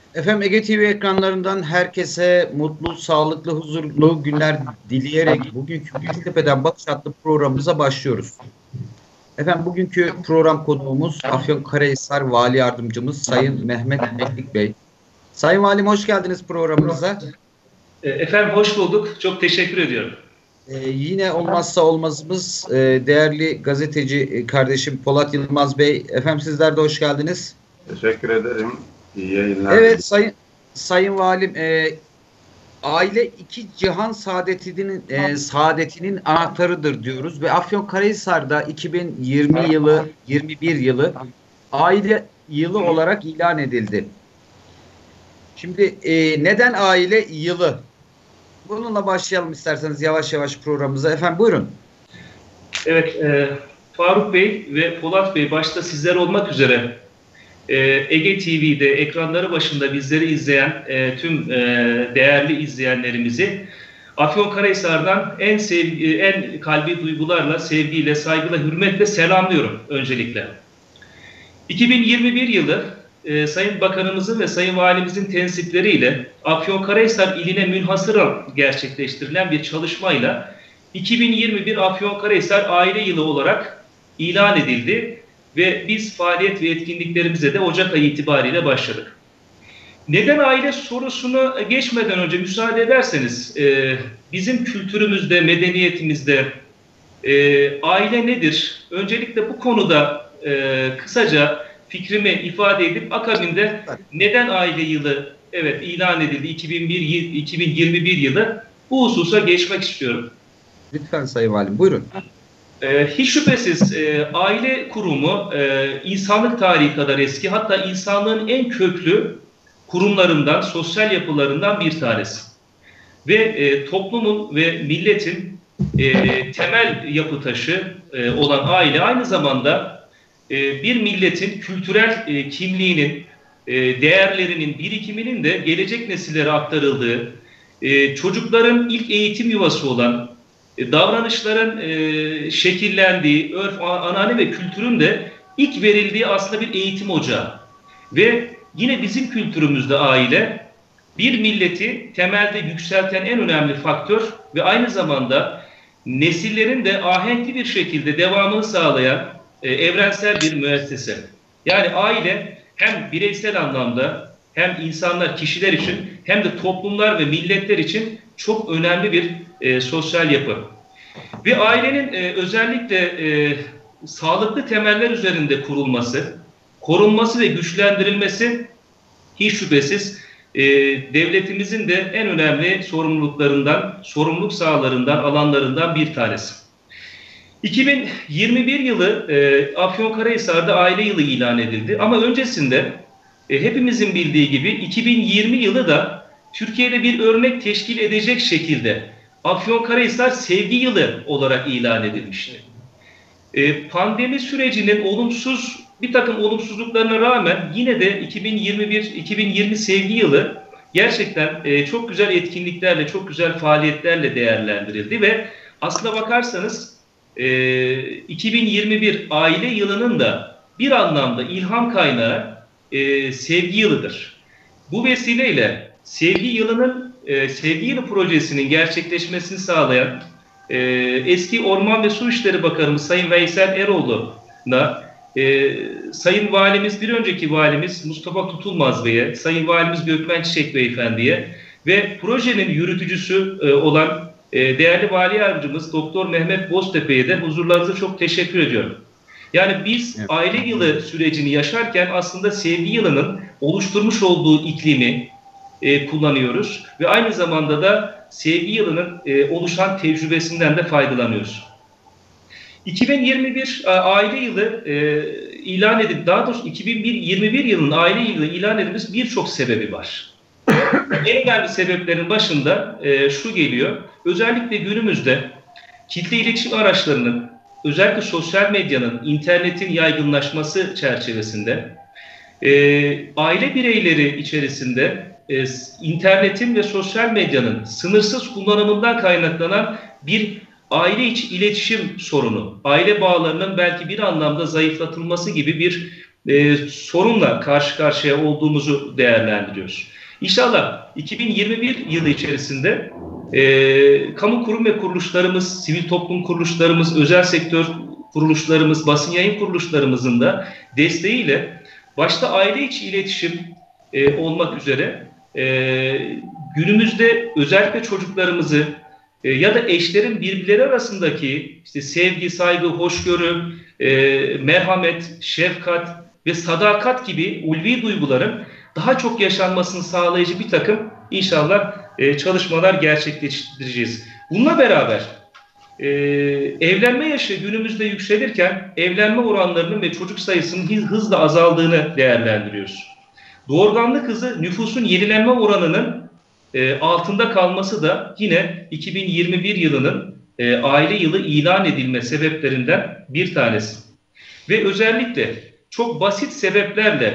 Efendim Ege TV ekranlarından herkese mutlu, sağlıklı, huzurlu günler dileyerek bugünkü Bilgitepe'den Bakış adlı programımıza başlıyoruz. Efendim bugünkü program konuğumuz Afyonkarahisar Vali Yardımcımız Sayın Mehmet Meklik Bey. Sayın Valim hoş geldiniz programımıza. Efendim hoş bulduk. Çok teşekkür ediyorum. Yine olmazsa olmazımız değerli gazeteci kardeşim Polat Yılmaz Bey. Efendim sizler de hoş geldiniz. Teşekkür ederim. İyi yayınlar. Evet Sayın Valim, aile iki cihan saadetinin anahtarıdır diyoruz ve Afyonkarahisar'da 2020 yılı 21 yılı aile yılı olarak ilan edildi. Şimdi neden aile yılı? Bununla başlayalım isterseniz yavaş yavaş programımıza. Efendim buyurun. Evet, Faruk Bey ve Polat Bey başta sizler olmak üzere Ege TV'de ekranları başında bizleri izleyen tüm değerli izleyenlerimizi Afyonkarahisar'dan en kalbi duygularla, sevgiyle, saygıyla, hürmetle selamlıyorum öncelikle. 2021 yılı Sayın Bakanımızın ve Sayın Valimizin tensipleriyle Afyonkarahisar iline münhasıran gerçekleştirilen bir çalışmayla 2021 Afyonkarahisar Aile Yılı olarak ilan edildi ve biz faaliyet ve etkinliklerimize de Ocak ayı itibariyle başladık. Neden aile sorusunu geçmeden önce müsaade ederseniz bizim kültürümüzde, medeniyetimizde aile nedir? Öncelikle bu konuda kısaca fikrimi ifade edip akabinde neden aile yılı ilan edildi 2021 yılı bu hususa geçmek istiyorum. Lütfen Sayın Valim buyurun. Hiç şüphesiz aile kurumu insanlık tarihi kadar eski, hatta insanlığın en köklü kurumlarından, sosyal yapılarından bir tanesi. Ve toplumun ve milletin temel yapı taşı olan aile aynı zamanda bir milletin kültürel kimliğinin, değerlerinin, birikiminin de gelecek nesillere aktarıldığı, çocukların ilk eğitim yuvası olan, davranışların şekillendiği, örf, anane ve kültürün de ilk verildiği aslında bir eğitim ocağı. Ve yine bizim kültürümüzde aile, bir milleti temelde yükselten en önemli faktör ve aynı zamanda nesillerin de ahenkli bir şekilde devamını sağlayan evrensel bir müessese. Yani aile hem bireysel anlamda hem insanlar, kişiler için hem de toplumlar ve milletler için çok önemli bir sosyal yapı. Ve ailenin özellikle sağlıklı temeller üzerinde kurulması, korunması ve güçlendirilmesi hiç şüphesiz devletimizin de en önemli sorumluluklarından, sorumluluk sahalarından, alanlarından bir tanesi. 2021 yılı Afyonkarahisar'da aile yılı ilan edildi ama öncesinde hepimizin bildiği gibi 2020 yılı da Türkiye'de bir örnek teşkil edecek şekilde Afyonkarahisar Sevgi Yılı olarak ilan edilmişti. Pandemi sürecinin bir takım olumsuzluklarına rağmen yine de 2020 Sevgi Yılı gerçekten çok güzel etkinliklerle, çok güzel faaliyetlerle değerlendirildi ve aslına bakarsanız 2021 Aile Yılı'nın da bir anlamda ilham kaynağı Sevgi Yılı'dır. Bu vesileyle Sevgi Yılı projesinin gerçekleşmesini sağlayan eski Orman ve Su İşleri Bakanımız Sayın Veysel Eroğlu'na, Sayın Valimiz, bir önceki Valimiz Mustafa Tutulmaz Bey'e, Sayın Valimiz Gökmen Çiçek Beyefendi'ye ve projenin yürütücüsü olan değerli Vali Yardımcımız Doktor Mehmet Boztepe'ye de huzurlarınıza çok teşekkür ediyorum. Yani biz aile yılı sürecini yaşarken aslında Sevgi Yılı'nın oluşturmuş olduğu iklimi kullanıyoruz ve aynı zamanda da Sevgi Yılı'nın oluşan tecrübesinden de faydalanıyoruz. 2021 aile yılı ilan edildi. Daha doğrusu 2021 yılının aile yılı ilan edilmesi birçok sebebi var. En önemli sebeplerin başında şu geliyor. Özellikle günümüzde kitle iletişim araçlarının, özellikle sosyal medyanın, internetin yaygınlaşması çerçevesinde aile bireyleri içerisinde internetin ve sosyal medyanın sınırsız kullanımından kaynaklanan bir aile içi iletişim sorunu, aile bağlarının belki bir anlamda zayıflatılması gibi bir sorunla karşı karşıya olduğumuzu değerlendiriyoruz. İnşallah 2021 yılı içerisinde kamu kurum ve kuruluşlarımız, sivil toplum kuruluşlarımız, özel sektör kuruluşlarımız, basın yayın kuruluşlarımızın da desteğiyle başta aile içi iletişim olmak üzere günümüzde özellikle çocuklarımızı ya da eşlerin birbirleri arasındaki işte sevgi, saygı, hoşgörü, merhamet, şefkat ve sadakat gibi ulvi duyguların daha çok yaşanmasını sağlayıcı bir takım inşallah çalışmalar gerçekleştireceğiz. Bununla beraber evlenme yaşı günümüzde yükselirken evlenme oranlarının ve çocuk sayısının hızla azaldığını değerlendiriyoruz. Doğurganlık hızı nüfusun yenilenme oranının altında kalması da yine 2021 yılının aile yılı ilan edilme sebeplerinden bir tanesi. Ve özellikle çok basit sebeplerle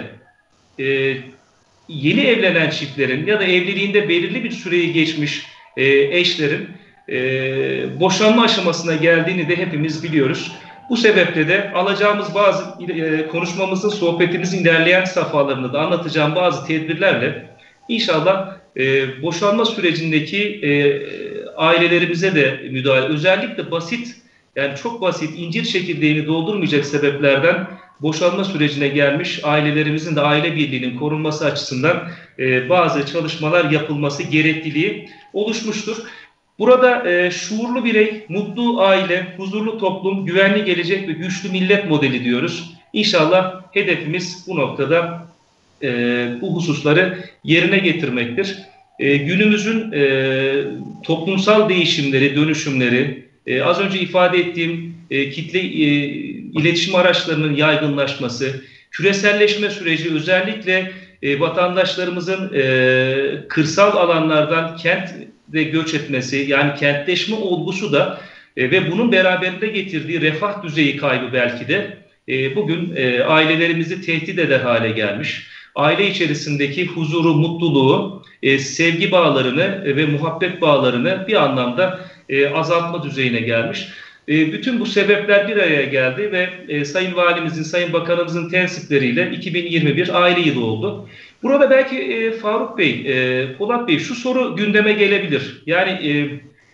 yeni evlenen çiftlerin ya da evliliğinde belirli bir süreyi geçmiş eşlerin boşanma aşamasına geldiğini de hepimiz biliyoruz. Bu sebeple de alacağımız bazı konuşmamızın, sohbetimizin ilerleyen safhalarında da anlatacağım bazı tedbirlerle inşallah boşanma sürecindeki ailelerimize de müdahale, özellikle basit, yani çok basit, incir çekirdeğini doldurmayacak sebeplerden boşanma sürecine gelmiş ailelerimizin de aile birliğinin korunması açısından bazı çalışmalar yapılması gerekliliği oluşmuştur. Burada şuurlu birey, mutlu aile, huzurlu toplum, güvenli gelecek ve güçlü millet modeli diyoruz. İnşallah hedefimiz bu noktada bu hususları yerine getirmektir. Günümüzün toplumsal değişimleri, dönüşümleri, az önce ifade ettiğim kitle iletişim araçlarının yaygınlaşması, küreselleşme süreci, özellikle vatandaşlarımızın kırsal alanlardan kentte göç etmesi, yani kentleşme olgusu da ve bunun beraberinde getirdiği refah düzeyi kaybı belki de bugün ailelerimizi tehdit eder hale gelmiş. Aile içerisindeki huzuru, mutluluğu, sevgi bağlarını ve muhabbet bağlarını bir anlamda azaltma düzeyine gelmiş. Bütün bu sebepler bir araya geldi ve Sayın Valimizin, Sayın Bakanımızın tensipleriyle 2021 aile yılı oldu. Burada belki Faruk Bey, Polat Bey şu soru gündeme gelebilir. Yani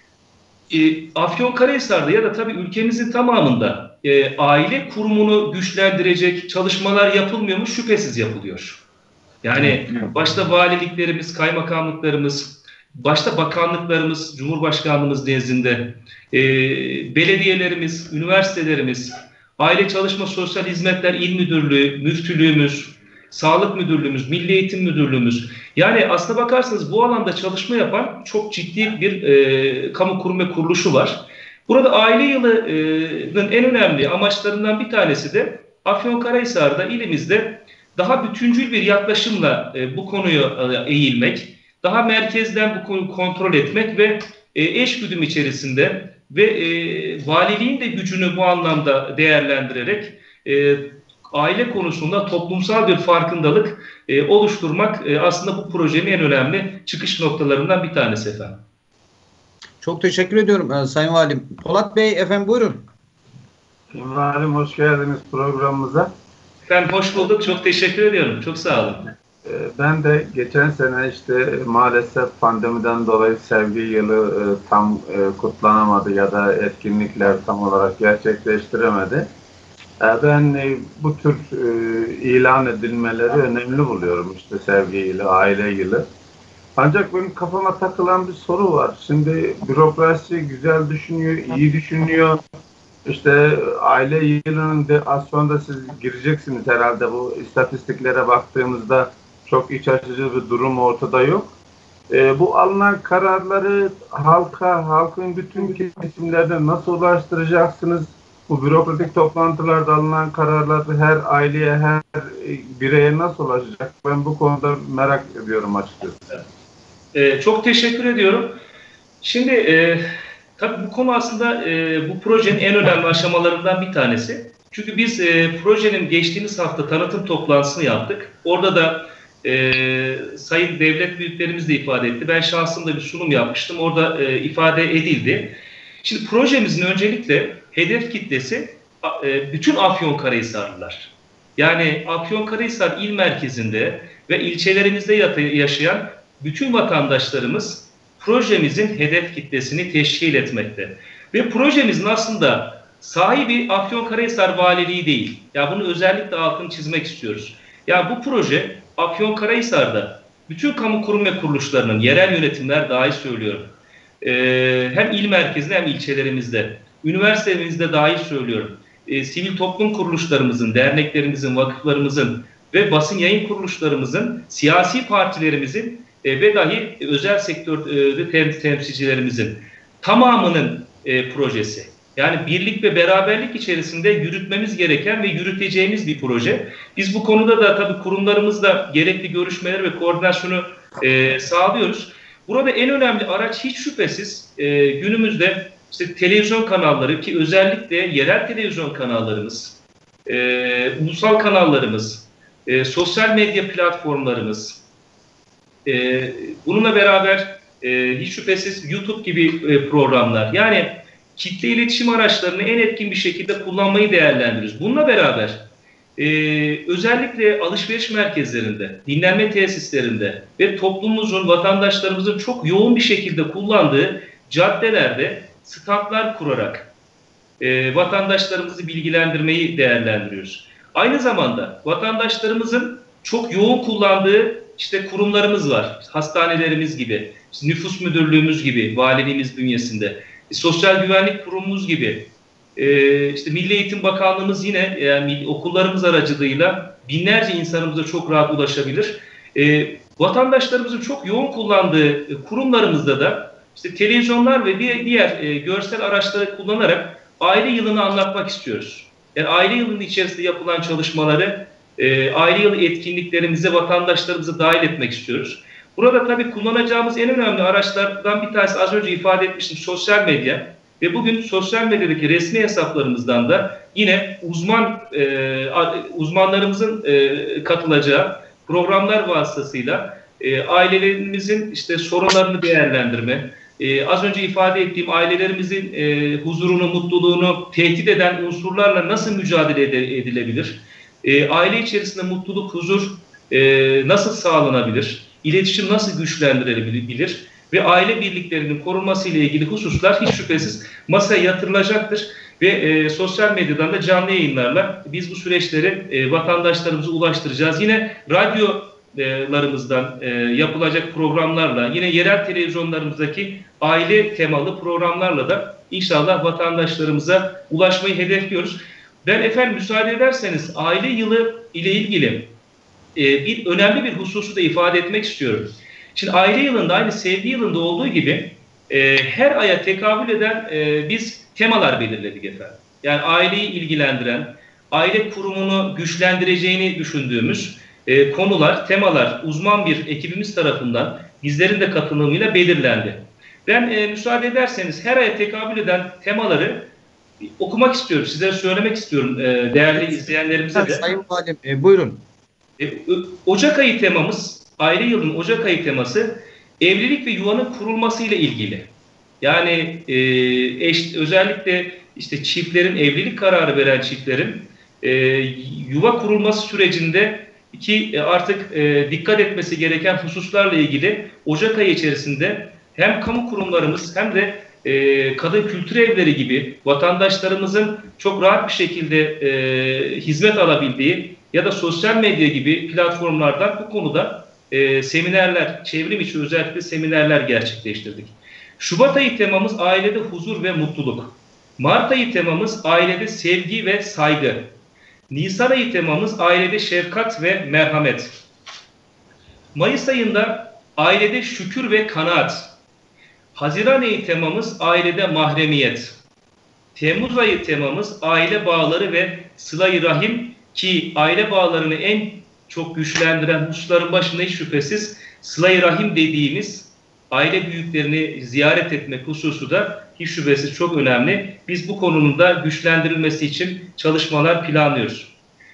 Afyonkarahisar'da ya da tabii ülkemizin tamamında aile kurumunu güçlendirecek çalışmalar yapılmıyor mu? Şüphesiz yapılıyor. Yani başta valiliklerimiz, kaymakamlıklarımız, başta bakanlıklarımız, Cumhurbaşkanlığımız nezdinde, belediyelerimiz, üniversitelerimiz, Aile Çalışma Sosyal Hizmetler İl Müdürlüğü, Müftülüğümüz, Sağlık Müdürlüğümüz, Milli Eğitim Müdürlüğümüz. Yani aslına bakarsanız bu alanda çalışma yapan çok ciddi bir kamu kurum ve kuruluşu var. Burada aile yılının en önemli amaçlarından bir tanesi de Afyonkarahisar'da, ilimizde daha bütüncül bir yaklaşımla bu konuya eğilmek, daha merkezden bu konuyu kontrol etmek ve eşgüdüm içerisinde ve valiliğin de gücünü bu anlamda değerlendirerek aile konusunda toplumsal bir farkındalık oluşturmak aslında bu projenin en önemli çıkış noktalarından bir tanesi efendim. Çok teşekkür ediyorum Sayın Valim. Polat Bey efendim buyurun. Sayın Valim hoş geldiniz programımıza. Ben hoş bulduk. Çok teşekkür ediyorum. Çok sağ olun. Ben de geçen sene işte maalesef pandemiden dolayı sevgi yılı tam kutlanamadı ya da etkinlikler tam olarak gerçekleştiremedi. Ben bu tür ilan edilmeleri önemli buluyorum, işte sevgi yılı, aile yılı. Ancak benim kafama takılan bir soru var. Şimdi bürokrasi güzel düşünüyor, iyi düşünüyor. İşte aile yılının de az sonra siz gireceksiniz herhalde, bu istatistiklere baktığımızda çok iç açıcı bir durum ortada yok. Bu alınan kararları halkın bütün kesimlerine nasıl ulaştıracaksınız? Bu bürokratik toplantılarda alınan kararlar her aileye, her bireye nasıl ulaşacak? Ben bu konuda merak ediyorum açıkçası. Çok teşekkür ediyorum. Şimdi tabii bu konu aslında bu projenin en önemli aşamalarından bir tanesi. Çünkü biz projenin geçtiğimiz hafta tanıtım toplantısını yaptık. Orada da sayın devlet büyüklerimiz de ifade etti. Ben şahsımda bir sunum yapmıştım. Orada ifade edildi. Şimdi projemizin öncelikle hedef kitlesi bütün Afyonkarahisarlılar. Yani Afyonkarahisar il merkezinde ve ilçelerimizde yaşayan bütün vatandaşlarımız projemizin hedef kitlesini teşkil etmekte. Ve projemizin aslında sahibi Afyonkarahisar Valiliği değil. Ya bunu özellikle altını çizmek istiyoruz. Ya bu proje Afyonkarahisar'da bütün kamu kurum ve kuruluşlarının, yerel yönetimler dahil söylüyorum. Hem il merkezinde hem ilçelerimizde, üniversitemizde dahil söylüyorum. Sivil toplum kuruluşlarımızın, derneklerimizin, vakıflarımızın ve basın yayın kuruluşlarımızın, siyasi partilerimizin ve dahi özel sektörde temsilcilerimizin tamamının projesi. Yani birlik ve beraberlik içerisinde yürütmemiz gereken ve yürüteceğimiz bir proje. Biz bu konuda da tabii kurumlarımızla gerekli görüşmeler ve koordinasyonu sağlıyoruz. Burada en önemli araç hiç şüphesiz günümüzde işte televizyon kanalları, ki özellikle yerel televizyon kanallarımız, ulusal kanallarımız, sosyal medya platformlarımız, bununla beraber hiç şüphesiz YouTube gibi programlar, yani kitle iletişim araçlarını en etkin bir şekilde kullanmayı değerlendiriyoruz. Bununla beraber özellikle alışveriş merkezlerinde, dinlenme tesislerinde ve toplumumuzun, vatandaşlarımızın çok yoğun bir şekilde kullandığı caddelerde standlar kurarak vatandaşlarımızı bilgilendirmeyi değerlendiriyoruz. Aynı zamanda vatandaşlarımızın çok yoğun kullandığı işte kurumlarımız var. Hastanelerimiz gibi, işte nüfus müdürlüğümüz gibi, valiliğimiz bünyesinde, sosyal güvenlik kurumumuz gibi, işte Milli Eğitim Bakanlığımız yine yani okullarımız aracılığıyla binlerce insanımıza çok rahat ulaşabilir. Vatandaşlarımızın çok yoğun kullandığı kurumlarımızda da işte televizyonlar ve diğer görsel araçları kullanarak aile yılını anlatmak istiyoruz. Yani aile yılının içerisinde yapılan çalışmaları, aile yılı etkinliklerimize vatandaşlarımızı dahil etmek istiyoruz. Burada tabii kullanacağımız en önemli araçlardan bir tanesi, az önce ifade etmiştim, sosyal medya. Ve bugün sosyal medyadaki resmi hesaplarımızdan da yine uzmanlarımızın katılacağı programlar vasıtasıyla ailelerimizin işte sorunlarını değerlendirme, az önce ifade ettiğim ailelerimizin huzurunu, mutluluğunu tehdit eden unsurlarla nasıl mücadele edilebilir? Aile içerisinde mutluluk, huzur nasıl sağlanabilir? İletişim nasıl güçlendirilebilir? Ve aile birliklerinin korunması ile ilgili hususlar hiç şüphesiz masaya yatırılacaktır. Ve sosyal medyadan da canlı yayınlarla biz bu süreçleri vatandaşlarımıza ulaştıracağız. Yine radyolarımızdan yapılacak programlarla, yine yerel televizyonlarımızdaki aile temalı programlarla da inşallah vatandaşlarımıza ulaşmayı hedefliyoruz. Ben efendim müsaade ederseniz aile yılı ile ilgili bir önemli bir hususu da ifade etmek istiyorum. Şimdi aile yılında, aynı sevgi yılında olduğu gibi her aya tekabül eden biz temalar belirledik efendim. Yani aileyi ilgilendiren, aile kurumunu güçlendireceğini düşündüğümüz konular, temalar uzman bir ekibimiz tarafından bizlerin de katılımıyla belirlendi. Ben müsaade ederseniz her aya tekabül eden temaları okumak istiyorum, sizlere söylemek istiyorum değerli izleyenlerimize de. Sayın Valim, buyurun. Ocak ayı temamız, aile yılının Ocak ayı teması evlilik ve yuvanın kurulması ile ilgili. Yani özellikle işte çiftlerin, evlilik kararı veren çiftlerin yuva kurulması sürecinde ki artık dikkat etmesi gereken hususlarla ilgili Ocak ayı içerisinde hem kamu kurumlarımız hem de kadın kültür evleri gibi vatandaşlarımızın çok rahat bir şekilde hizmet alabildiği ya da sosyal medya gibi platformlardan bu konuda seminerler, çevrim içi özellikle seminerler gerçekleştirdik. Şubat ayı temamız ailede huzur ve mutluluk. Mart ayı temamız ailede sevgi ve saygı. Nisan ayı temamız ailede şefkat ve merhamet. Mayıs ayında ailede şükür ve kanaat. Haziran ayı temamız ailede mahremiyet. Temmuz ayı temamız aile bağları ve sıla-i rahim, ki aile bağlarını en çok güçlendiren hususların başında hiç şüphesiz sıla-i rahim dediğimiz aile büyüklerini ziyaret etmek hususu da hiç şüphesiz çok önemli. Biz bu konunun da güçlendirilmesi için çalışmalar planlıyoruz.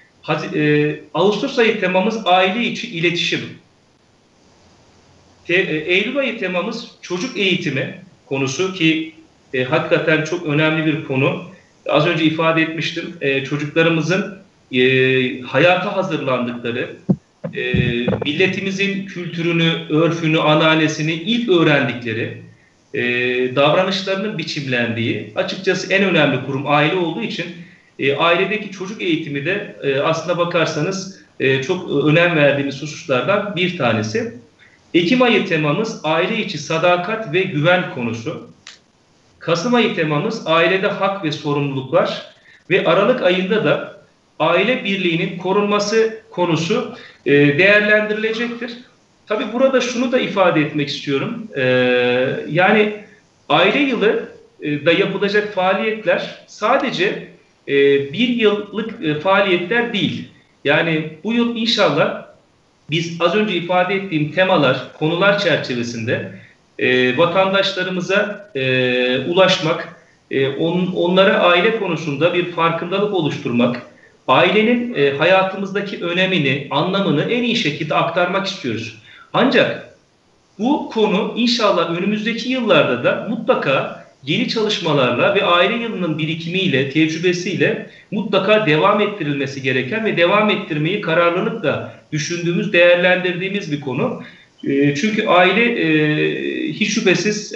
Ağustos ayı temamız aile içi iletişim. Eylül ayı temamız çocuk eğitimi konusu, ki hakikaten çok önemli bir konu. Az önce ifade etmiştim. Çocuklarımızın hayata hazırlandıkları, milletimizin kültürünü, örfünü, ananesini ilk öğrendikleri, davranışlarının biçimlendiği, açıkçası en önemli kurum aile olduğu için ailedeki çocuk eğitimi de aslına bakarsanız çok önem verdiğimiz hususlardan bir tanesi. Ekim ayı temamız aile içi sadakat ve güven konusu. Kasım ayı temamız ailede hak ve sorumluluklar ve Aralık ayında da aile birliğinin korunması konusu değerlendirilecektir. Tabii burada şunu da ifade etmek istiyorum. Yani aile yılı da yapılacak faaliyetler sadece bir yıllık faaliyetler değil. Yani bu yıl inşallah biz az önce ifade ettiğim temalar, konular çerçevesinde vatandaşlarımıza ulaşmak, onlara aile konusunda bir farkındalık oluşturmak, ailenin hayatımızdaki önemini, anlamını en iyi şekilde aktarmak istiyoruz. Ancak bu konu inşallah önümüzdeki yıllarda da mutlaka yeni çalışmalarla ve aile yılının birikimiyle, tecrübesiyle mutlaka devam ettirilmesi gereken ve devam ettirmeyi kararlılıkla düşündüğümüz, değerlendirdiğimiz bir konu. Çünkü aile hiç şüphesiz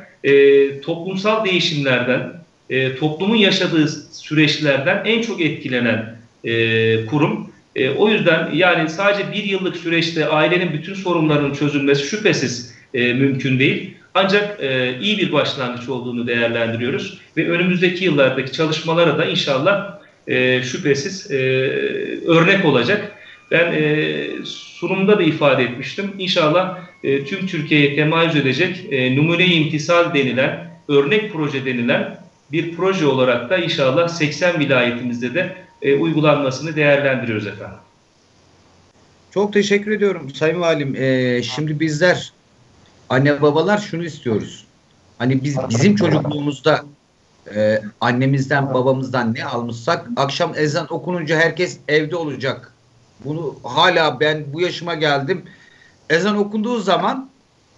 toplumsal değişimlerden, toplumun yaşadığı süreçlerden en çok etkilenen kurum. O yüzden yani sadece bir yıllık süreçte ailenin bütün sorunlarının çözülmesi şüphesiz mümkün değil. Ancak iyi bir başlangıç olduğunu değerlendiriyoruz ve önümüzdeki yıllardaki çalışmalara da inşallah şüphesiz örnek olacak. Ben sunumda da ifade etmiştim. İnşallah tüm Türkiye'ye temayüz edecek numune-i imtisal denilen, örnek proje denilen bir proje olarak da inşallah 80 vilayetimizde de uygulanmasını değerlendiriyoruz efendim. Çok teşekkür ediyorum Sayın Valim. Şimdi bizler anne babalar şunu istiyoruz. Hani bizim çocukluğumuzda annemizden babamızdan ne almışsak akşam ezan okununca herkes evde olacak. Bunu hala ben bu yaşıma geldim. Ezan okunduğu zaman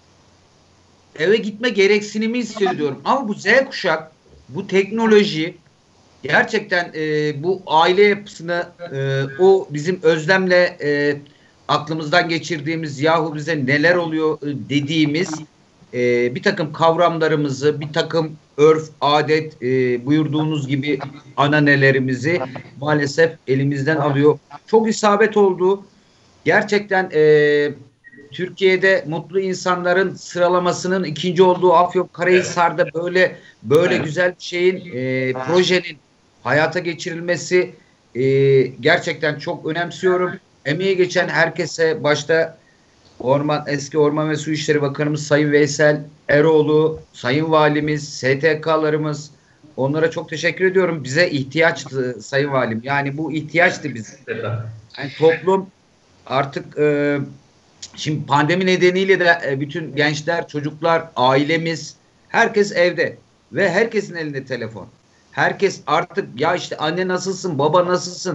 eve gitme gereksinimi hissediyorum. Ama bu Z kuşak, bu teknoloji gerçekten bu aile yapısını o bizim özlemle aklımızdan geçirdiğimiz yahu bize neler oluyor dediğimiz bir takım kavramlarımızı, bir takım örf, adet buyurduğunuz gibi ananelerimizi maalesef elimizden alıyor. Çok isabet oldu. Gerçekten Türkiye'de mutlu insanların sıralamasının ikinci olduğu Afyonkarahisar'da böyle güzel bir şeyin projenin hayata geçirilmesi gerçekten çok önemsiyorum. Emeği geçen herkese başta eski Orman ve Su İşleri Bakanımız Sayın Veysel Eroğlu, Sayın Valimiz, STK'larımız onlara çok teşekkür ediyorum. Bize ihtiyaçtı Sayın Valim. Yani bu ihtiyaçtı bize. Yani toplum artık şimdi pandemi nedeniyle de bütün gençler, çocuklar, ailemiz herkes evde ve herkesin elinde telefon. Herkes artık ya işte anne nasılsın, baba nasılsın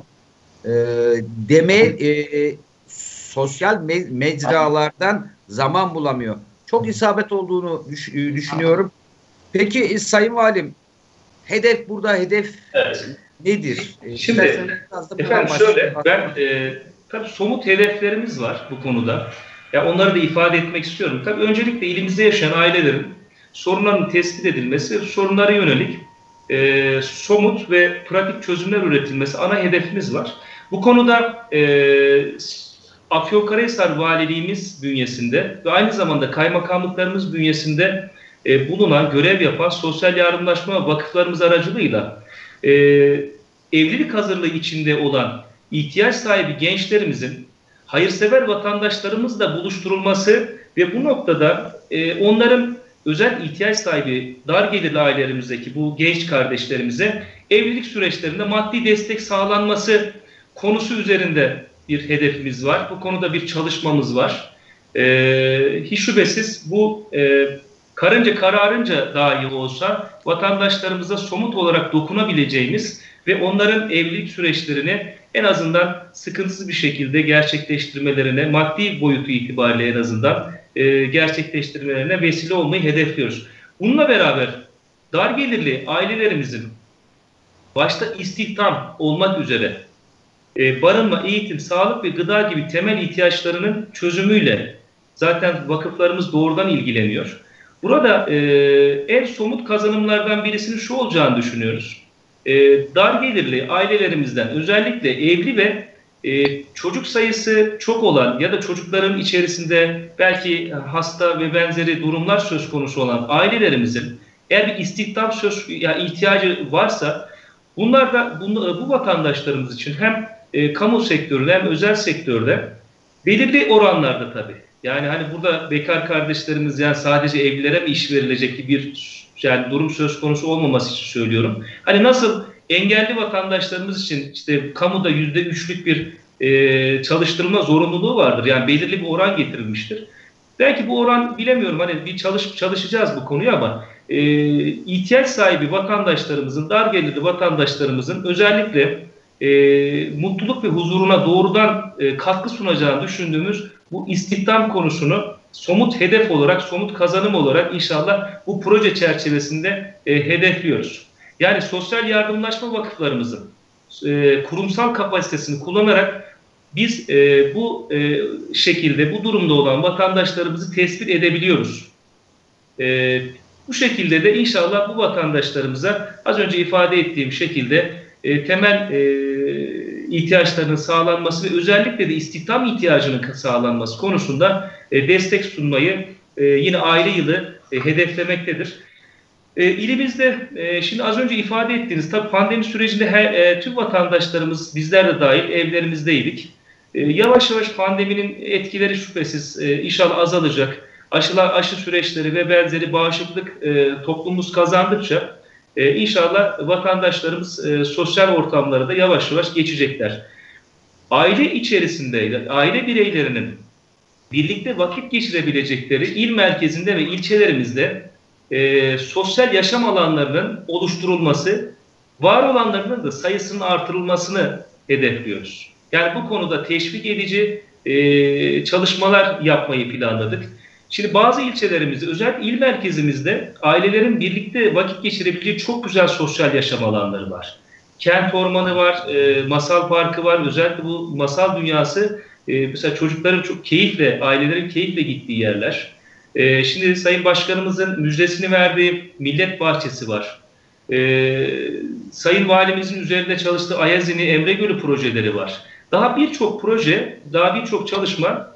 sosyal mecralardan zaman bulamıyor. Çok isabet olduğunu düşünüyorum. Peki Sayın Valim, hedef nedir? Şimdi efendim şöyle ben tabii somut hedeflerimiz var bu konuda. Ya onları da ifade etmek istiyorum. Tabii öncelikle ilimizde yaşayan ailelerin sorunlarının tespit edilmesi, sorunlara yönelik somut ve pratik çözümler üretilmesi ana hedefimiz var. Bu konuda Afyonkarahisar Valiliğimiz bünyesinde ve aynı zamanda kaymakamlıklarımız bünyesinde bulunan, görev yapan sosyal yardımlaşma vakıflarımız aracılığıyla evlilik hazırlığı içinde olan ihtiyaç sahibi gençlerimizin hayırsever vatandaşlarımızla buluşturulması ve bu noktada onların özel ihtiyaç sahibi dar gelirli ailelerimizdeki bu genç kardeşlerimize evlilik süreçlerinde maddi destek sağlanması konusu üzerinde bir hedefimiz var. Bu konuda bir çalışmamız var. Hiç şüphesiz bu kararınca dahi olsa vatandaşlarımıza somut olarak dokunabileceğimiz ve onların evlilik süreçlerini en azından sıkıntısız bir şekilde gerçekleştirmelerine, maddi boyutu itibariyle en azından gerçekleştirmelerine vesile olmayı hedefliyoruz. Bununla beraber dar gelirli ailelerimizin başta istihdam olmak üzere barınma, eğitim, sağlık ve gıda gibi temel ihtiyaçlarının çözümüyle zaten vakıflarımız doğrudan ilgileniyor. Burada en somut kazanımlardan birisinin şu olacağını düşünüyoruz. Dar gelirli ailelerimizden özellikle evli ve çocuk sayısı çok olan ya da çocukların içerisinde belki hasta ve benzeri durumlar söz konusu olan ailelerimizin eğer bir istihdam ihtiyacı varsa bunlar da bu vatandaşlarımız için hem kamu sektöründe hem özel sektörde belirli oranlarda tabii. Yani hani burada bekar kardeşlerimiz yani sadece evlilere mi iş verilecek gibi bir yani durum söz konusu olmaması için söylüyorum. Hani nasıl engelli vatandaşlarımız için işte kamuda %3'lük bir çalıştırma zorunluluğu vardır. Yani belirli bir oran getirilmiştir. Belki bu oran bilemiyorum hani bir çalışacağız bu konuyu ama ihtiyaç sahibi vatandaşlarımızın, dar gelirli vatandaşlarımızın özellikle mutluluk ve huzuruna doğrudan katkı sunacağını düşündüğümüz bu istihdam konusunu somut hedef olarak, somut kazanım olarak inşallah bu proje çerçevesinde hedefliyoruz. Yani sosyal yardımlaşma vakıflarımızın kurumsal kapasitesini kullanarak biz bu şekilde, bu durumda olan vatandaşlarımızı tespit edebiliyoruz. Bu şekilde de inşallah bu vatandaşlarımıza az önce ifade ettiğim şekilde temel ihtiyaçlarının sağlanması ve özellikle de istihdam ihtiyacının sağlanması konusunda destek sunmayı yine aile yılı hedeflemektedir. İlimizde şimdi az önce ifade ettiğiniz tabii pandemi sürecinde tüm vatandaşlarımız bizler de dahil evlerimizdeydik. Yavaş yavaş pandeminin etkileri şüphesiz inşallah azalacak. Aşı süreçleri ve benzeri bağışıklık toplumumuz kazandıkça inşallah vatandaşlarımız sosyal ortamlara da yavaş yavaş geçecekler. Aile içerisinde, aile bireylerinin birlikte vakit geçirebilecekleri il merkezinde ve ilçelerimizde sosyal yaşam alanlarının oluşturulması, var olanlarının da sayısının artırılmasını hedefliyoruz. Yani bu konuda teşvik edici çalışmalar yapmayı planladık. Şimdi bazı ilçelerimizde, özellikle il merkezimizde ailelerin birlikte vakit geçirebileceği çok güzel sosyal yaşam alanları var. Kent ormanı var, masal parkı var. Özellikle bu masal dünyası mesela çocukların çok keyifle, ailelerin keyifle gittiği yerler. Şimdi Sayın Başkanımızın müjdesini verdiği Millet Bahçesi var. Sayın Valimizin üzerinde çalıştığı Ayazini, Emregölü projeleri var. Daha birçok proje, daha birçok çalışma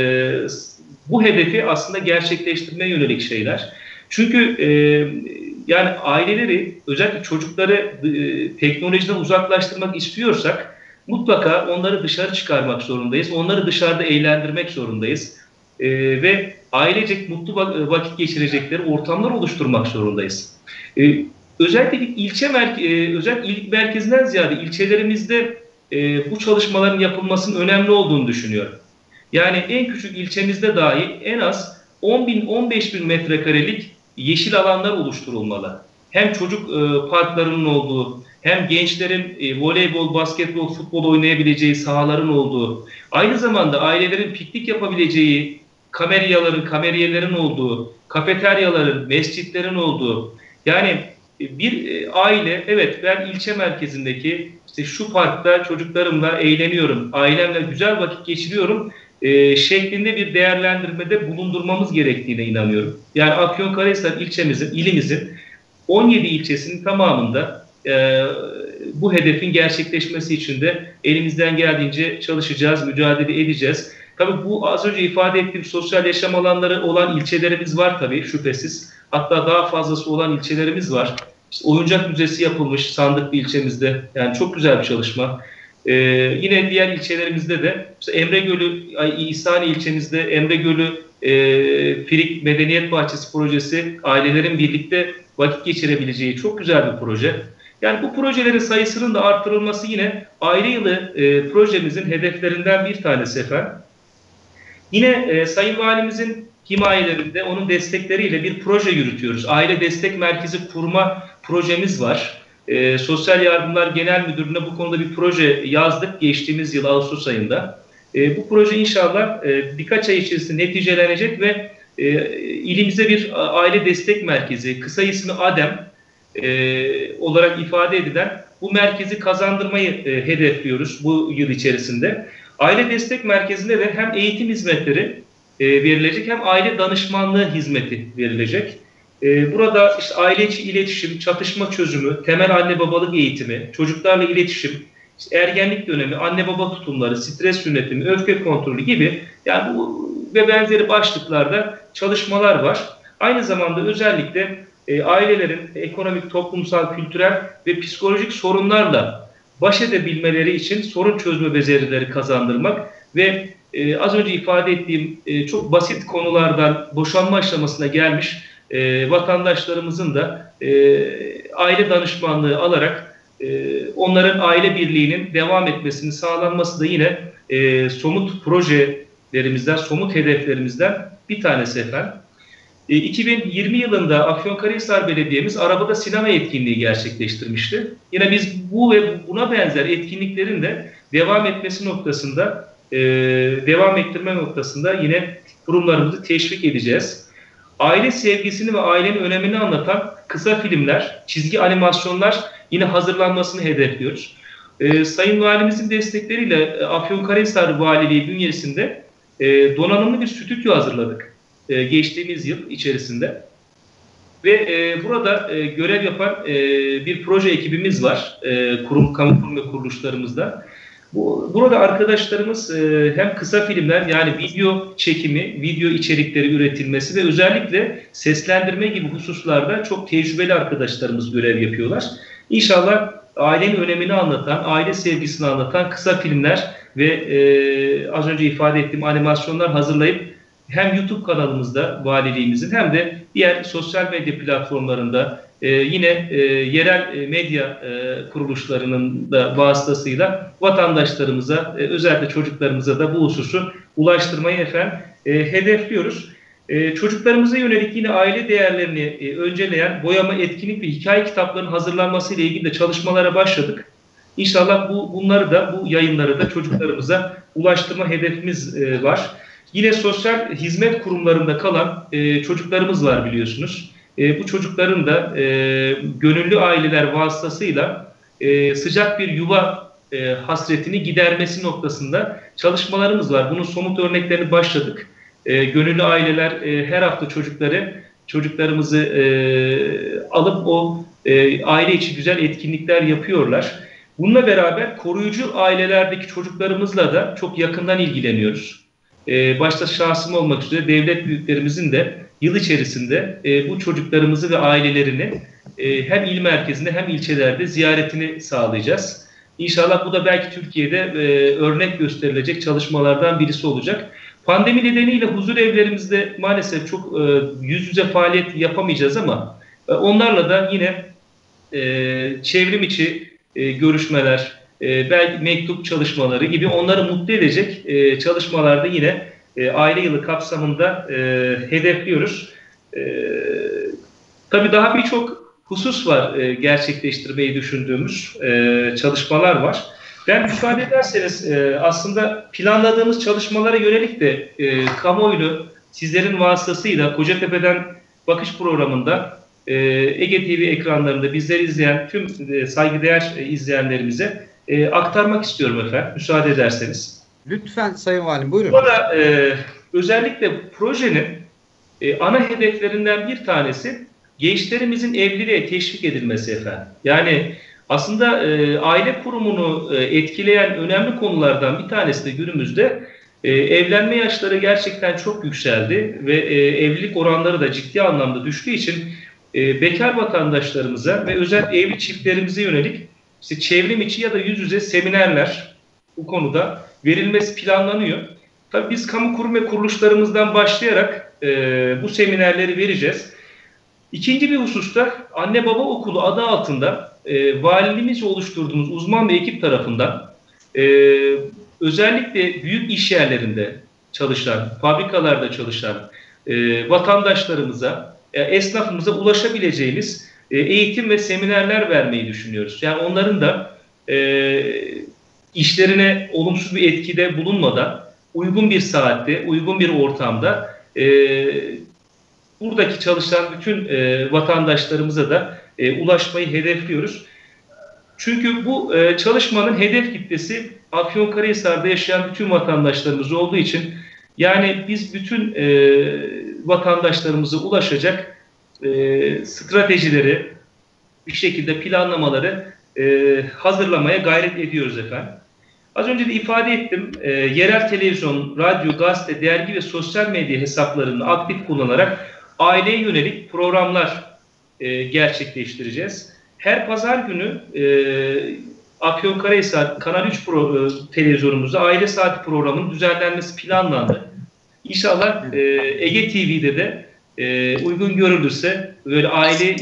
bu hedefi aslında gerçekleştirmeye yönelik şeyler. Çünkü yani aileleri, özellikle çocukları teknolojiden uzaklaştırmak istiyorsak mutlaka onları dışarı çıkarmak zorundayız. Onları dışarıda eğlendirmek zorundayız. Ve ailecek mutlu vakit geçirecekleri ortamlar oluşturmak zorundayız. Özellikle özellikle il merkezinden ziyade ilçelerimizde bu çalışmaların yapılmasının önemli olduğunu düşünüyorum. Yani en küçük ilçemizde dahi en az 10.000-15.000 metrekarelik yeşil alanlar oluşturulmalı. Hem çocuk parklarının olduğu, hem gençlerin voleybol, basketbol, futbol oynayabileceği sahaların olduğu, aynı zamanda ailelerin piknik yapabileceği kameriyelerin olduğu, kafeteryaların, mescitlerin olduğu, yani bir aile, evet ben ilçe merkezindeki işte şu parkta çocuklarımla eğleniyorum, ailemle güzel vakit geçiriyorum şeklinde bir değerlendirmede bulundurmamız gerektiğine inanıyorum. Yani Afyonkarahisar ilimizin 17 ilçesinin tamamında bu hedefin gerçekleşmesi için de elimizden geldiğince çalışacağız, mücadele edeceğiz. Tabii bu az önce ifade ettiğim sosyal yaşam alanları olan ilçelerimiz var tabii şüphesiz. Hatta daha fazlası olan ilçelerimiz var. İşte oyuncak müzesi yapılmış Sandıklı ilçemizde. Yani çok güzel bir çalışma. Yine diğer ilçelerimizde de Emregölü, İhsani ilçemizde Emregölü Firik Medeniyet Bahçesi projesi ailelerin birlikte vakit geçirebileceği çok güzel bir proje. Yani bu projelerin sayısının da artırılması yine aile yılı projemizin hedeflerinden bir tanesi efendim. Yine Sayın Valimizin himayelerinde onun destekleriyle bir proje yürütüyoruz. Aile Destek Merkezi kurma projemiz var. Sosyal Yardımlar Genel Müdürlüğü'ne bu konuda bir proje yazdık geçtiğimiz yıl Ağustos ayında. Bu proje inşallah birkaç ay içerisinde neticelenecek ve ilimize bir aile destek merkezi, kısa ismi ADEM olarak ifade edilen bu merkezi kazandırmayı hedefliyoruz bu yıl içerisinde. Aile Destek Merkezi'nde de hem eğitim hizmetleri verilecek hem aile danışmanlığı hizmeti verilecek. Burada işte aile içi iletişim, çatışma çözümü, temel anne babalık eğitimi, çocuklarla iletişim, işte ergenlik dönemi, anne baba tutumları, stres yönetimi, öfke kontrolü gibi yani bu ve benzeri başlıklarda çalışmalar var. Aynı zamanda özellikle ailelerin ekonomik, toplumsal, kültürel ve psikolojik sorunlarla baş edebilmeleri için sorun çözme becerileri kazandırmak ve az önce ifade ettiğim çok basit konulardan boşanma aşamasına gelmiş vatandaşlarımızın da aile danışmanlığı alarak onların aile birliğinin devam etmesini sağlanması da yine somut projelerimizden, somut hedeflerimizden bir tanesi efendim. 2020 yılında Afyonkarahisar Belediye'miz arabada sinema etkinliği gerçekleştirmişti. Yine biz bu ve buna benzer etkinliklerin de devam etmesi noktasında, devam ettirme noktasında yine kurumlarımızı teşvik edeceğiz. Aile sevgisini ve ailenin önemini anlatan kısa filmler, çizgi animasyonlar yine hazırlanmasını hedefliyoruz. Sayın Valimizin destekleriyle Afyonkarahisar Valiliği bünyesinde donanımlı bir stüdyo hazırladık geçtiğimiz yıl içerisinde. Ve burada görev yapan bir proje ekibimiz var, kamu kurum ve kuruluşlarımızda. Burada arkadaşlarımız hem kısa filmler yani video çekimi, video içerikleri üretilmesi ve özellikle seslendirme gibi hususlarda çok tecrübeli arkadaşlarımız görev yapıyorlar. İnşallah ailenin önemini anlatan, aile sevgisini anlatan kısa filmler ve az önce ifade ettiğim animasyonlar hazırlayıp hem YouTube kanalımızda valiliğimizin hem de diğer sosyal medya platformlarında yine yerel medya kuruluşlarının da vasıtasıyla vatandaşlarımıza, özellikle çocuklarımıza da bu hususu ulaştırmayı efendim hedefliyoruz. Çocuklarımıza yönelik yine aile değerlerini önceleyen boyama, etkinlik ve hikaye kitaplarının hazırlanması ile ilgili de çalışmalara başladık. İnşallah bunları da, bu yayınları da çocuklarımıza ulaştırma hedefimiz var. Yine sosyal hizmet kurumlarında kalan çocuklarımız var biliyorsunuz. Bu çocukların da gönüllü aileler vasıtasıyla sıcak bir yuva hasretini gidermesi noktasında çalışmalarımız var. Bunun somut örneklerini başladık. Gönüllü aileler her hafta çocuklarımızı alıp o aile içi güzel etkinlikler yapıyorlar. Bununla beraber koruyucu ailelerdeki çocuklarımızla da çok yakından ilgileniyoruz. Başta şahsım olmak üzere devlet büyüklerimizin de yıl içerisinde bu çocuklarımızı ve ailelerini hem il merkezinde hem ilçelerde ziyaretini sağlayacağız. İnşallah bu da belki Türkiye'de örnek gösterilecek çalışmalardan birisi olacak. Pandemi nedeniyle huzur evlerimizde maalesef çok yüz yüze faaliyet yapamayacağız ama onlarla da yine çevrim içi görüşmeler, belki mektup çalışmaları gibi onları mutlu edecek çalışmalarda yine aile yılı kapsamında hedefliyoruz. Tabii daha birçok husus var gerçekleştirmeyi düşündüğümüz çalışmalar var. Ben müsaade ederseniz aslında planladığımız çalışmalara yönelik de kamuoyunu sizlerin vasıtasıyla Kocatepe'den Bakış programında Ege TV ekranlarında bizleri izleyen tüm saygıdeğer izleyenlerimize aktarmak istiyorum efendim, müsaade ederseniz. Lütfen Sayın Valim, buyurun. Burada özellikle projenin ana hedeflerinden bir tanesi gençlerimizin evliliğe teşvik edilmesi efendim. Yani aslında aile kurumunu etkileyen önemli konulardan bir tanesi de günümüzde evlenme yaşları gerçekten çok yükseldi ve evlilik oranları da ciddi anlamda düştüğü için bekar vatandaşlarımıza ve özel evli çiftlerimize yönelik işte çevrim içi ya da yüz yüze seminerler bu konuda verilmesi planlanıyor. Tabii biz kamu kurum ve kuruluşlarımızdan başlayarak bu seminerleri vereceğiz. İkinci bir hususta anne baba okulu adı altında valiliğimizce oluşturduğumuz uzman bir ekip tarafından özellikle büyük iş yerlerinde çalışan, fabrikalarda çalışan vatandaşlarımıza, esnafımıza ulaşabileceğimiz eğitim ve seminerler vermeyi düşünüyoruz. Yani onların da işlerine olumsuz bir etkide bulunmadan uygun bir saatte, uygun bir ortamda buradaki çalışan bütün vatandaşlarımıza da ulaşmayı hedefliyoruz. Çünkü bu çalışmanın hedef kitlesi Afyonkarahisar'da yaşayan bütün vatandaşlarımız olduğu için yani biz bütün vatandaşlarımıza ulaşacak stratejileri, bir şekilde planlamaları hazırlamaya gayret ediyoruz efendim. Az önce de ifade ettim, yerel televizyon, radyo, gazete, dergi ve sosyal medya hesaplarını aktif kullanarak aileye yönelik programlar gerçekleştireceğiz. Her pazar günü Afyonkarahisar Kanal 3 televizyonumuzda Aile Saati programının düzenlenmesi planlandı. İnşallah Ege TV'de de uygun görülürse böyle aileyi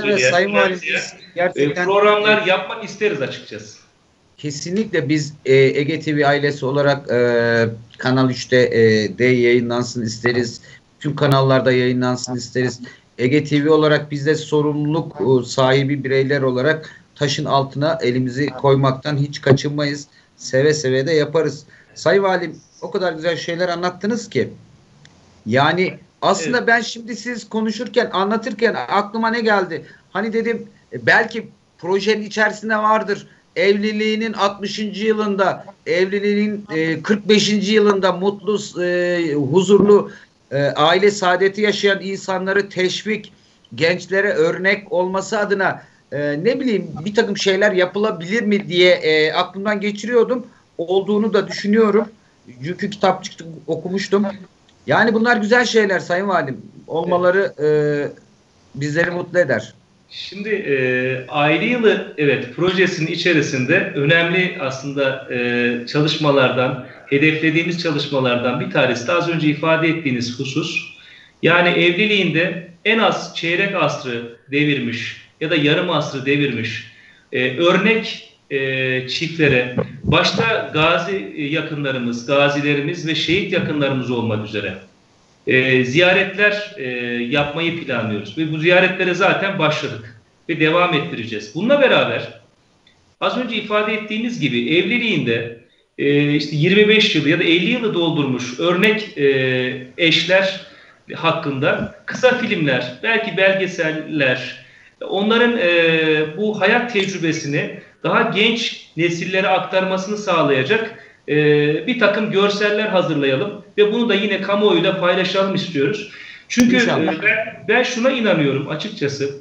gerçekten programlar yapmak isteriz açıkçası. Kesinlikle biz Ege TV ailesi olarak Kanal 3'te de yayınlansın isteriz. Tüm kanallarda yayınlansın isteriz. Ege TV olarak biz de sorumluluk sahibi bireyler olarak taşın altına elimizi koymaktan hiç kaçınmayız. Seve seve de yaparız. Sayın Valim, o kadar güzel şeyler anlattınız ki. Yani aslında evet, ben şimdi siz konuşurken, anlatırken aklıma ne geldi? Hani dedim belki projenin içerisinde vardır. Evliliğinin 60. yılında, evliliğinin 45. yılında mutlu, huzurlu aile saadeti yaşayan insanları teşvik, gençlere örnek olması adına ne bileyim bir takım şeyler yapılabilir mi diye aklımdan geçiriyordum. Olduğunu da düşünüyorum. Çünkü kitapçık okumuştum. Yani bunlar güzel şeyler Sayın Valim. Olmaları bizleri mutlu eder. Şimdi Aile Yılı projesinin içerisinde önemli aslında çalışmalardan, hedeflediğimiz çalışmalardan bir tanesi de az önce ifade ettiğiniz husus. Yani evliliğinde en az çeyrek asrı devirmiş ya da yarım asrı devirmiş örnek çiftlere, başta gazi yakınlarımız, gazilerimiz ve şehit yakınlarımız olmak üzere ziyaretler yapmayı planlıyoruz. Ve bu ziyaretlere zaten başladık ve devam ettireceğiz. Bununla beraber az önce ifade ettiğimiz gibi evliliğinde işte 25 yılı ya da 50 yılı doldurmuş örnek eşler hakkında kısa filmler, belki belgeseller, onların bu hayat tecrübesini daha genç nesillere aktarmasını sağlayacak bir takım görseller hazırlayalım ve bunu da yine kamuoyuyla paylaşalım istiyoruz. Çünkü ben şuna inanıyorum açıkçası.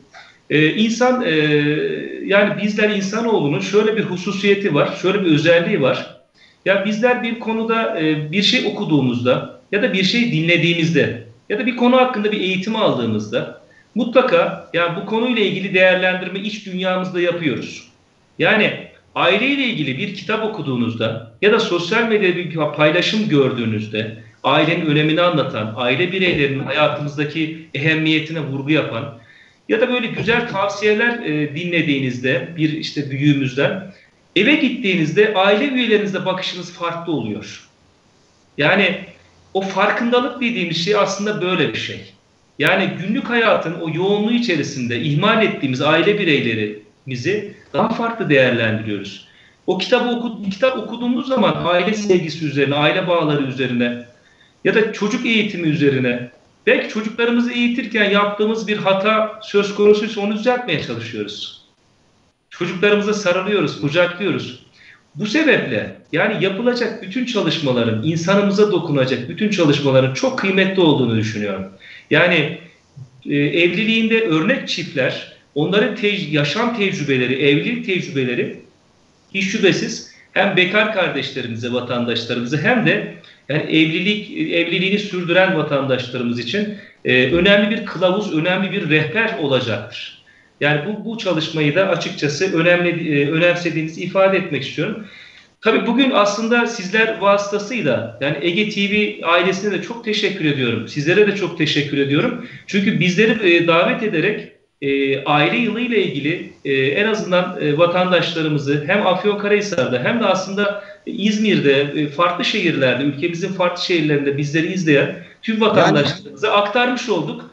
Yani bizler insanoğlunun şöyle bir hususiyeti var, şöyle bir özelliği var. Ya bizler bir konuda bir şey okuduğumuzda ya da bir şey dinlediğimizde ya da bir konu hakkında bir eğitim aldığımızda mutlaka yani bu konuyla ilgili değerlendirme iç dünyamızda yapıyoruz. Yani aileyle ilgili bir kitap okuduğunuzda ya da sosyal medyada bir paylaşım gördüğünüzde ailenin önemini anlatan, aile bireylerinin hayatımızdaki ehemmiyetine vurgu yapan ya da böyle güzel tavsiyeler dinlediğinizde bir işte büyüğümüzden eve gittiğinizde aile üyelerinizle bakışınız farklı oluyor. Yani o farkındalık dediğimiz şey aslında böyle bir şey. Yani günlük hayatın o yoğunluğu içerisinde ihmal ettiğimiz aile bireylerimizi daha farklı değerlendiriyoruz. O kitap okuduğumuz zaman aile sevgisi üzerine, aile bağları üzerine ya da çocuk eğitimi üzerine, belki çocuklarımızı eğitirken yaptığımız bir hata söz konusuysa onu düzeltmeye çalışıyoruz. Çocuklarımıza sarılıyoruz, kucaklıyoruz. Bu sebeple yani yapılacak bütün çalışmaların, insanımıza dokunacak bütün çalışmaların çok kıymetli olduğunu düşünüyorum. Yani evliliğinde örnek çiftler, onların yaşam tecrübeleri, evlilik tecrübeleri hiç şüphesiz hem bekar kardeşlerimize, vatandaşlarımıza hem de yani evliliğini sürdüren vatandaşlarımız için önemli bir kılavuz, önemli bir rehber olacaktır. Yani bu çalışmayı da açıkçası önemsediğinizi ifade etmek istiyorum. Tabii bugün aslında sizler vasıtasıyla yani Ege TV ailesine de çok teşekkür ediyorum. Sizlere de çok teşekkür ediyorum. Çünkü bizleri davet ederek aile yılı ile ilgili en azından vatandaşlarımızı hem Afyonkarahisar'da hem de aslında İzmir'de, farklı şehirlerde, ülkemizin farklı şehirlerinde bizleri izleyen tüm vatandaşlarımıza aktarmış olduk.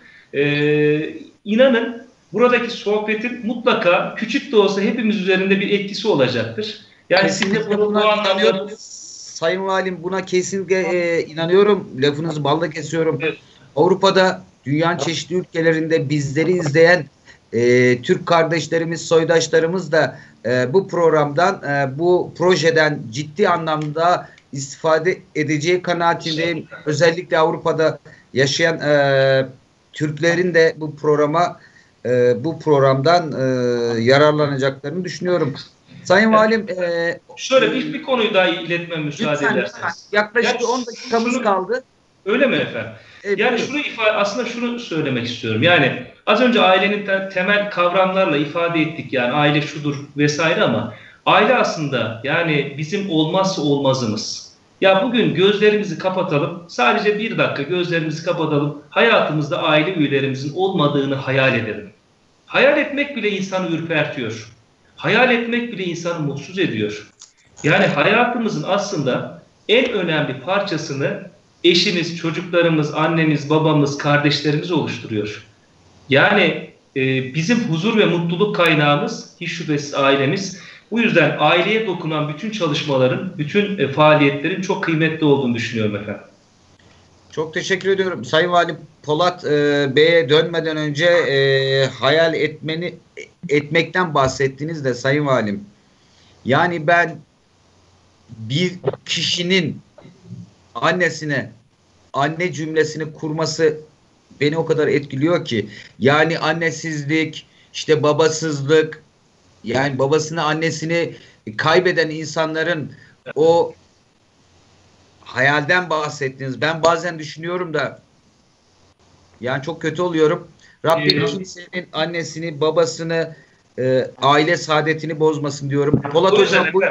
İnanın buradaki sohbetin mutlaka küçük de olsa hepimiz üzerinde bir etkisi olacaktır. Yani siz de bu anlamda... Sayın Valim buna kesinlikle inanıyorum. Lafınızı balla kesiyorum. Evet. Avrupa'da, dünyanın çeşitli ülkelerinde bizleri izleyen Türk kardeşlerimiz, soydaşlarımız da bu programdan, bu projeden ciddi anlamda istifade edeceği kanaatindeyim. Özellikle Avrupa'da yaşayan Türklerin de bu programdan yararlanacaklarını düşünüyorum. Sayın Valim, şöyle bir konuyu daha iletmem müsaade ederseniz. Yaklaşık 10 dakikamız kaldı. Öyle mi efendim? Evet, yani aslında şunu söylemek istiyorum. Yani az önce ailenin temel kavramlarla ifade ettik. Yani aile şudur vesaire, ama aile aslında yani bizim olmazsa olmazımız. Ya bugün gözlerimizi kapatalım. Sadece bir dakika gözlerimizi kapatalım. Hayatımızda aile üyelerimizin olmadığını hayal edelim. Hayal etmek bile insanı ürpertiyor. Hayal etmek bile insanı mutsuz ediyor. Yani hayatımızın aslında en önemli parçasını eşimiz, çocuklarımız, annemiz, babamız, kardeşlerimiz oluşturuyor. Yani bizim huzur ve mutluluk kaynağımız hiç şüphesiz ailemiz. Bu yüzden aileye dokunan bütün çalışmaların, bütün faaliyetlerin çok kıymetli olduğunu düşünüyorum efendim. Çok teşekkür ediyorum. Sayın Valim, Polat Bey'e dönmeden önce hayal etmekten bahsettiniz de Sayın Valim. Yani ben bir kişinin annesine anne cümlesini kurması beni o kadar etkiliyor ki. Yani annesizlik, işte babasızlık, yani babasını annesini kaybeden insanların o hayalden bahsettiniz. Ben bazen düşünüyorum da yani çok kötü oluyorum. Rabbim kimsenin annesini, babasını, aile saadetini bozmasın diyorum. Polat Hocam bu.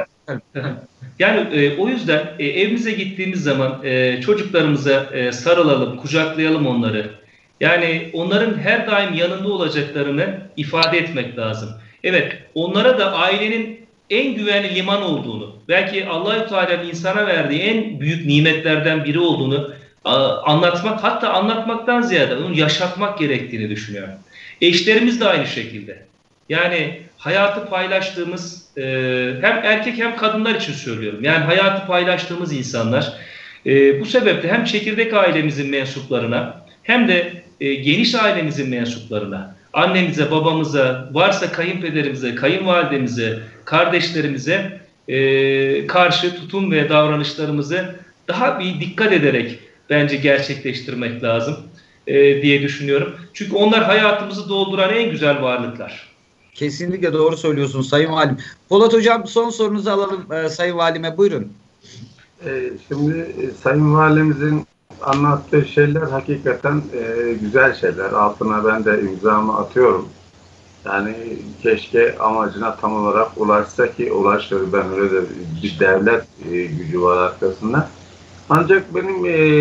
Yani o yüzden evimize gittiğimiz zaman çocuklarımıza sarılalım, kucaklayalım onları. Yani onların her daim yanında olacaklarını ifade etmek lazım. Evet, onlara da ailenin en güvenli liman olduğunu, belki Allah-u Teala'nın insana verdiği en büyük nimetlerden biri olduğunu anlatmak, hatta anlatmaktan ziyade onu yaşatmak gerektiğini düşünüyorum. Eşlerimiz de aynı şekilde. Yani hayatı paylaştığımız, hem erkek hem kadınlar için söylüyorum. Yani hayatı paylaştığımız insanlar. Bu sebeple hem çekirdek ailemizin mensuplarına hem de geniş ailemizin mensuplarına, annemize, babamıza, varsa kayınpederimize, kayınvalidemize, kardeşlerimize karşı tutum ve davranışlarımızı daha bir dikkat ederek bence gerçekleştirmek lazım diye düşünüyorum. Çünkü onlar hayatımızı dolduran en güzel varlıklar. Kesinlikle doğru söylüyorsunuz Sayın Valim. Polat Hocam, son sorunuzu alalım Sayın Valime, buyurun. Şimdi Sayın Valimizin anlattığı şeyler hakikaten güzel şeyler. Altına ben de imzamı atıyorum. Yani keşke amacına tam olarak ulaşsa, ki ulaşır. Ben öyle de bir devlet gücü var arkasında. Ancak benim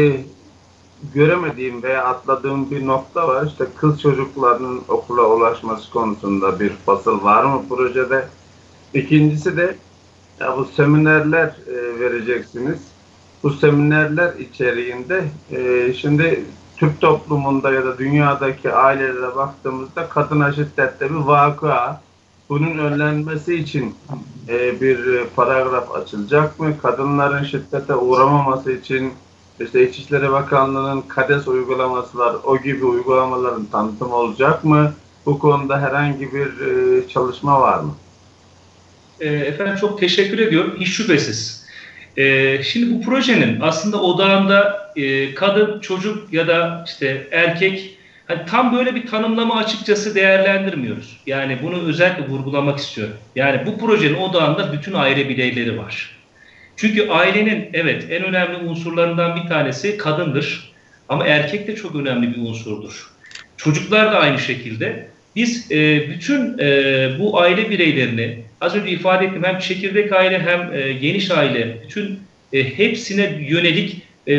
göremediğim veya atladığım bir nokta var. İşte kız çocuklarının okula ulaşması konusunda bir fasıl var mı projede? İkincisi de ya bu seminerler vereceksiniz. Bu seminerler içeriğinde şimdi Türk toplumunda ya da dünyadaki ailelere baktığımızda kadına şiddette bir vakıa. Bunun önlenmesi için bir paragraf açılacak mı? Kadınların şiddete uğramaması için işte İçişleri Bakanlığı'nın KADES uygulaması var. O gibi uygulamaların tanıtımı olacak mı? Bu konuda herhangi bir çalışma var mı? Efendim çok teşekkür ediyorum. Hiç şüphesiz. Şimdi bu projenin aslında odağında kadın, çocuk ya da işte erkek, hani tam böyle bir tanımlama açıkçası değerlendirmiyoruz. Yani bunu özellikle vurgulamak istiyorum. Yani bu projenin odağında bütün aile bireyleri var. Çünkü ailenin evet en önemli unsurlarından bir tanesi kadındır. Ama erkek de çok önemli bir unsurdur. Çocuklar da aynı şekilde. Biz bütün bu aile bireylerini az önce ifade ettim, hem çekirdek aile hem geniş aile, bütün hepsine yönelik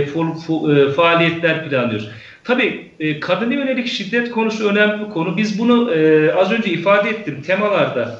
faaliyetler planlıyoruz. Tabii kadına yönelik şiddet konusu önemli bir konu. Biz bunu az önce ifade ettim temalarda.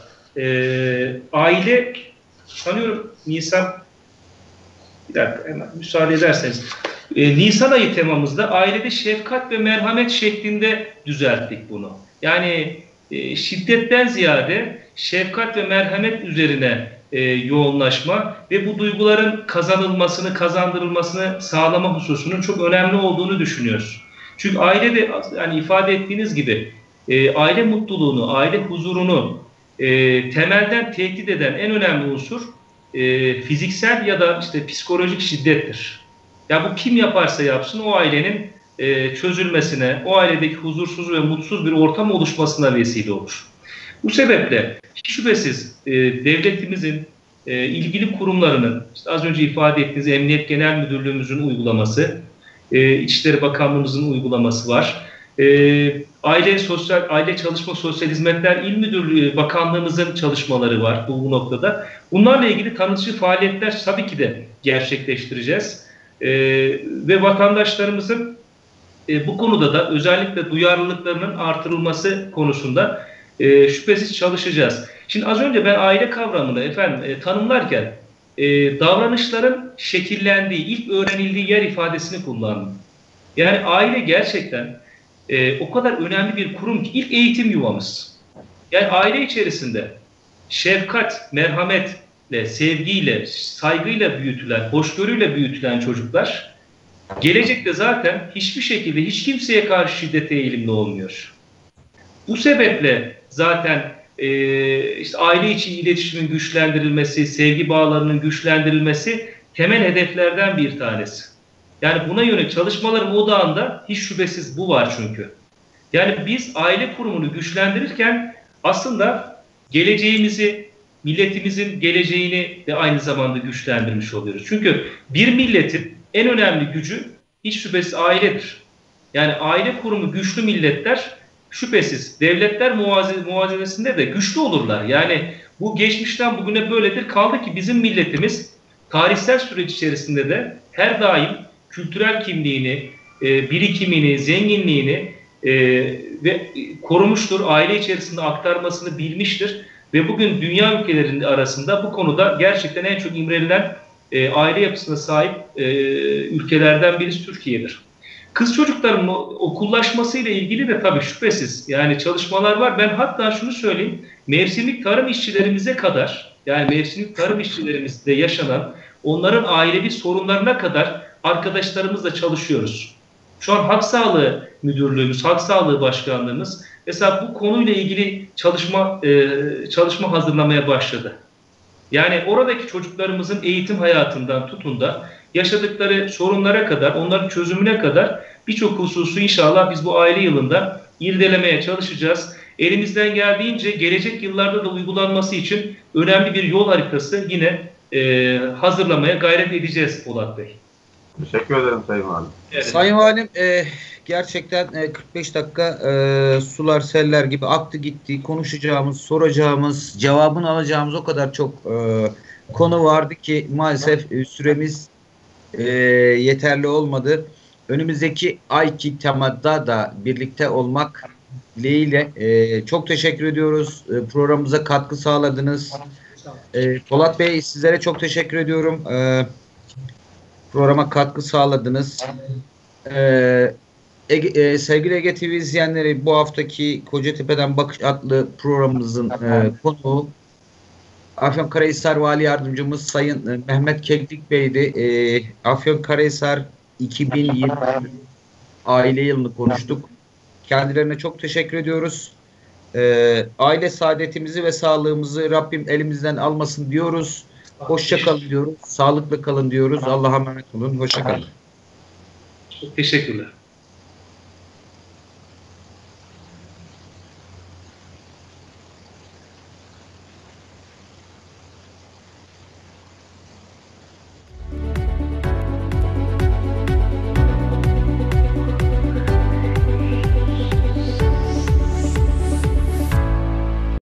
Aile, sanıyorum Nisan, bir dakika hemen müsaade ederseniz. Nisan ayı temamızda ailede şefkat ve merhamet şeklinde düzelttik bunu. Yani şiddetten ziyade şefkat ve merhamet üzerine yoğunlaşma ve bu duyguların kazanılmasını, kazandırılmasını sağlama hususunun çok önemli olduğunu düşünüyoruz. Çünkü ailede yani ifade ettiğiniz gibi aile mutluluğunu, aile huzurunu temelden tehdit eden en önemli unsur fiziksel ya da işte psikolojik şiddettir. Ya bu kim yaparsa yapsın o ailenin çözülmesine, o ailedeki huzursuz ve mutsuz bir ortam oluşmasına vesile olur. Bu sebeple şüphesiz devletimizin ilgili kurumlarının, işte az önce ifade ettiğiniz Emniyet Genel Müdürlüğümüzün uygulaması, İçişleri Bakanlığımızın uygulaması var. Aile Çalışma Sosyal Hizmetler İl Müdürlüğü Bakanlığımızın çalışmaları var bu noktada. Bunlarla ilgili tanıtıcı faaliyetler tabii ki de gerçekleştireceğiz. Ve vatandaşlarımızın bu konuda da özellikle duyarlılıklarının artırılması konusunda şüphesiz çalışacağız. Şimdi az önce ben aile kavramını tanımlarken davranışların şekillendiği, ilk öğrenildiği yer ifadesini kullandım. Yani aile gerçekten o kadar önemli bir kurum ki ilk eğitim yuvamız. Yani aile içerisinde şefkat, merhametle, sevgiyle, saygıyla büyütülen, hoşgörüyle büyütülen çocuklar gelecekte zaten hiçbir şekilde hiç kimseye karşı şiddete eğilimli olmuyor. Bu sebeple zaten işte aile içi iletişimin güçlendirilmesi, sevgi bağlarının güçlendirilmesi temel hedeflerden bir tanesi. Yani buna yönelik çalışmaların odağında hiç şüphesiz bu var çünkü. Yani biz aile kurumunu güçlendirirken aslında geleceğimizi, milletimizin geleceğini de aynı zamanda güçlendirmiş oluyoruz. Çünkü bir milletin en önemli gücü hiç şüphesiz ailedir. Yani aile kurumu güçlü milletler şüphesiz devletler muvazenesinde de güçlü olurlar. Yani bu geçmişten bugüne böyledir. Kaldı ki bizim milletimiz tarihsel süreç içerisinde de her daim kültürel kimliğini, birikimini, zenginliğini ve korumuştur. Aile içerisinde aktarmasını bilmiştir. Ve bugün dünya ülkelerinin arasında bu konuda gerçekten en çok imrenilen aile yapısına sahip ülkelerden birisi Türkiye'dir. Kız çocukların okullaşmasıyla ilgili de tabii şüphesiz yani çalışmalar var. Ben hatta şunu söyleyeyim, mevsimlik tarım işçilerimize kadar, yani mevsimlik tarım işçilerimizde yaşanan onların ailevi sorunlarına kadar arkadaşlarımızla çalışıyoruz. Şu an Halk Sağlığı Müdürlüğümüz, Halk Sağlığı Başkanlığımız mesela bu konuyla ilgili çalışma hazırlamaya başladı. Yani oradaki çocuklarımızın eğitim hayatından tutun da yaşadıkları sorunlara kadar, onların çözümüne kadar birçok hususu inşallah biz bu aile yılında irdelemeye çalışacağız. Elimizden geldiğince gelecek yıllarda da uygulanması için önemli bir yol haritası yine hazırlamaya gayret edeceğiz Polat Bey. Teşekkür ederim Sayın Valim. Evet. Sayın Valim gerçekten 45 dakika sular seller gibi aktı gitti. Konuşacağımız, soracağımız, cevabını alacağımız o kadar çok konu vardı ki maalesef süremiz yeterli olmadı. Önümüzdeki ayki temada da birlikte olmak dileğiyle çok teşekkür ediyoruz. Programımıza katkı sağladınız. Polat Bey sizlere çok teşekkür ediyorum. Programa katkı sağladınız. Sevgili Ege TV izleyenleri, bu haftaki Kocatepe'den Bakış adlı programımızın konuğu Afyonkarahisar Vali Yardımcımız Sayın Mehmet Keklik Bey'di. Afyonkarahisar 2020 aile yılını konuştuk. Kendilerine çok teşekkür ediyoruz. Aile saadetimizi ve sağlığımızı Rabbim elimizden almasın diyoruz. Hoşça kalın diyoruz. Sağlıklı kalın diyoruz. Allah'a emanet olun. Hoşça kalın. Çok teşekkürler.